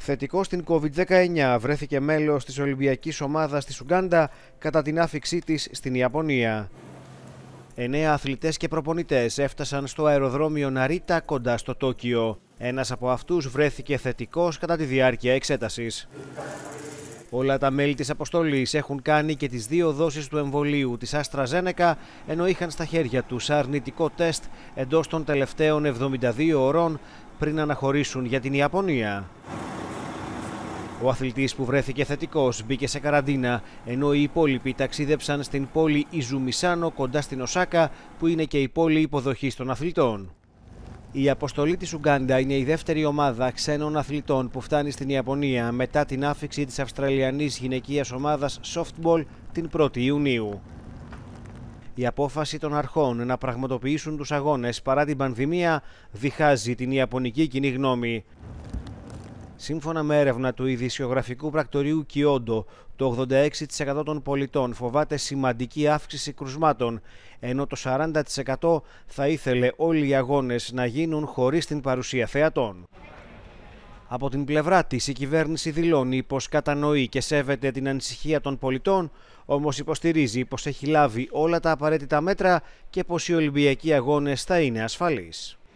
Θετικό στην COVID-19 βρέθηκε μέλος της Ολυμπιακής Ομάδας της Ουγκάντα κατά την άφιξή της στην Ιαπωνία. 9 αθλητές και προπονητές έφτασαν στο αεροδρόμιο Ναρίτα κοντά στο Τόκιο. Ένας από αυτούς βρέθηκε θετικός κατά τη διάρκεια εξέτασης. Όλα τα μέλη της αποστολής έχουν κάνει και τις 2 δόσεις του εμβολίου της AstraZeneca, ενώ είχαν στα χέρια τους αρνητικό τεστ εντός των τελευταίων 72 ωρών πριν αναχωρήσουν για την Ιαπωνία. Ο αθλητής που βρέθηκε θετικός μπήκε σε καραντίνα, ενώ οι υπόλοιποι ταξίδεψαν στην πόλη Ιζουμισάνο κοντά στην Οσάκα, που είναι και η πόλη υποδοχής των αθλητών. Η αποστολή της Ουγκάντα είναι η δεύτερη ομάδα ξένων αθλητών που φτάνει στην Ιαπωνία μετά την άφιξη της Αυστραλιανής γυναικείας ομάδας softball την 1η Ιουνίου. Η απόφαση των αρχών να πραγματοποιήσουν τους αγώνες παρά την πανδημία διχάζει την ιαπωνική κοινή γνώμη. Σύμφωνα με έρευνα του ειδησιογραφικού πρακτορείου Κιόντο, το 86% των πολιτών φοβάται σημαντική αύξηση κρουσμάτων, ενώ το 40% θα ήθελε όλοι οι αγώνες να γίνουν χωρίς την παρουσία θεατών. Από την πλευρά της, η κυβέρνηση δηλώνει πως κατανοεί και σέβεται την ανησυχία των πολιτών, όμως υποστηρίζει πως έχει λάβει όλα τα απαραίτητα μέτρα και πως οι Ολυμπιακοί αγώνες θα είναι ασφαλείς.